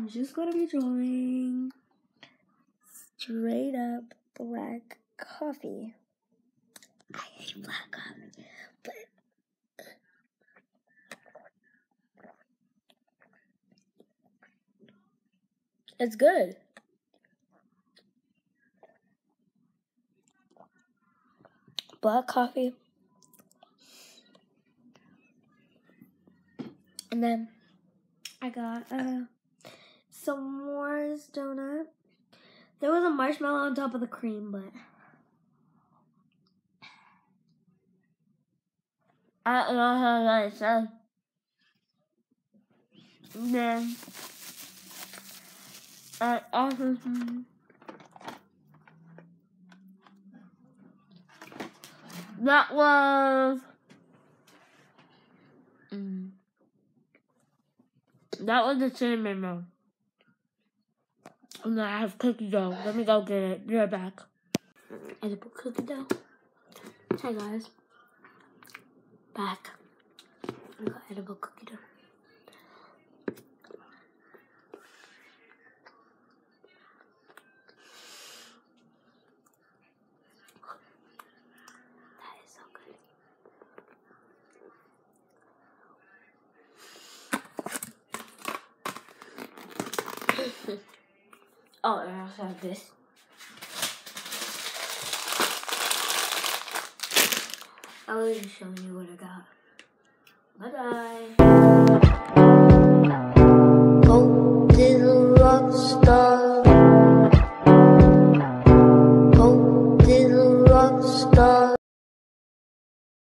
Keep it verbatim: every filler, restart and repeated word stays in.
I'm just gonna be drawing straight up black coffee. I hate black coffee, but it's good. Black coffee. And then I got uh, some s'mores donut. There was a marshmallow on top of the cream, but I don't know how that said. Then I also that was mm, that was the cinnamon roll. And then I have cookie dough. Let me go get it. Be right back. Edible cookie dough. Hi guys. Back. I got edible cookie dough. That is so good. Oh, and I also have this. I was just showing you what I got. Bye bye. Oh, little